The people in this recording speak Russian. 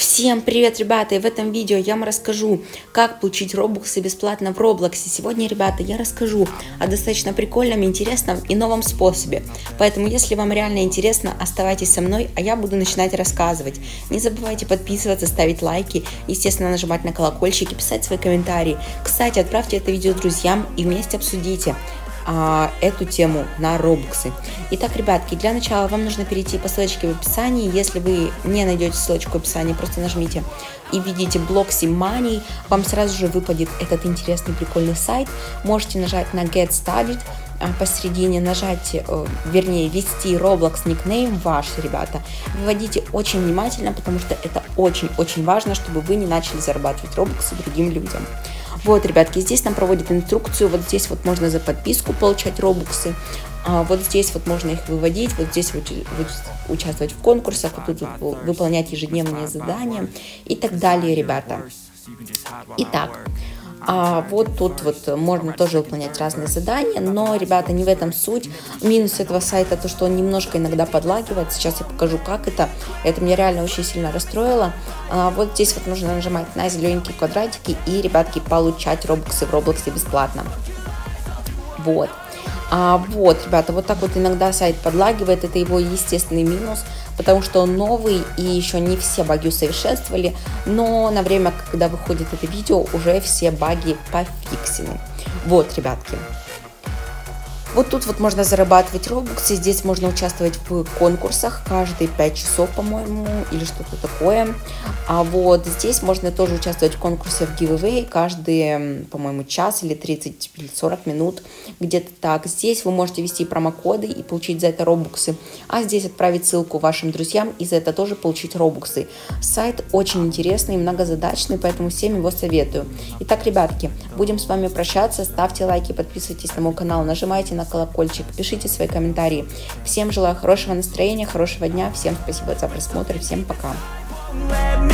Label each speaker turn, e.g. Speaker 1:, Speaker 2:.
Speaker 1: Всем привет, ребята! И в этом видео я вам расскажу, как получить робоксы бесплатно в Роблоксе. Сегодня, ребята, я расскажу о достаточно прикольном, интересном и новом способе. Поэтому, если вам реально интересно, оставайтесь со мной, а я буду начинать рассказывать. Не забывайте подписываться, ставить лайки, естественно, нажимать на колокольчик и писать свои комментарии. Кстати, отправьте это видео друзьям и вместе обсудите эту тему на робоксы. Итак, ребятки, для начала вам нужно перейти по ссылочке в описании. Если вы не найдете ссылочку в описании, просто нажмите и видите Bloxy Money, вам сразу же выпадет этот интересный прикольный сайт. Можете нажать на Get Started, посередине нажать, вернее, ввести Roblox никнейм ваш, ребята. Выводите очень внимательно, потому что это очень-очень важно, чтобы вы не начали зарабатывать робоксы другим людям. Вот, ребятки, здесь нам проводят инструкцию, вот здесь вот можно за подписку получать робоксы, вот здесь вот можно их выводить, вот здесь вот участвовать в конкурсах, вот тут выполнять ежедневные задания и так далее, ребята. Итак, вот тут вот можно тоже выполнять разные задания, но, ребята, не в этом суть. Минус этого сайта то, что он немножко иногда подлагивает. Сейчас я покажу, как это. Это меня реально очень сильно расстроило. Вот здесь вот нужно нажимать на зелененькие квадратики и, ребятки, получать робоксы в Роблоксе бесплатно. Вот. Вот, ребята, вот так вот иногда сайт подлагивает, это его естественный минус, потому что он новый и еще не все баги усовершенствовали, но на время, когда выходит это видео, уже все баги пофиксены. Вот, ребятки. Вот тут вот можно зарабатывать робоксы, здесь можно участвовать в конкурсах каждые 5 часов, по-моему, или что-то такое. А вот здесь можно тоже участвовать в конкурсе в giveaway каждый, по-моему, час или 30 или 40 минут, где-то так. Здесь вы можете ввести промокоды и получить за это робоксы, а здесь отправить ссылку вашим друзьям и за это тоже получить робоксы. Сайт очень интересный и многозадачный, поэтому всем его советую. Итак, ребятки, будем с вами прощаться, ставьте лайки, подписывайтесь на мой канал, нажимайте на колокольчик, пишите свои комментарии. Всем желаю хорошего настроения, хорошего дня, всем спасибо за просмотр, всем пока.